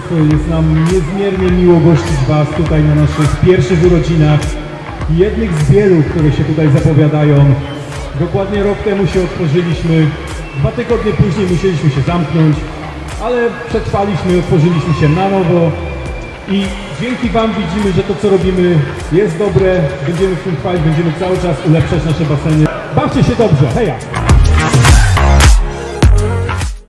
Państwo, jest nam niezmiernie miło gościć Was tutaj na naszych pierwszych urodzinach. Jednych z wielu, które się tutaj zapowiadają. Dokładnie rok temu się otworzyliśmy, 2 tygodnie później musieliśmy się zamknąć, ale przetrwaliśmy, otworzyliśmy się na nowo i dzięki Wam widzimy, że to co robimy jest dobre, będziemy w tym trwać, będziemy cały czas ulepszać nasze baseny. Bawcie się dobrze, heja!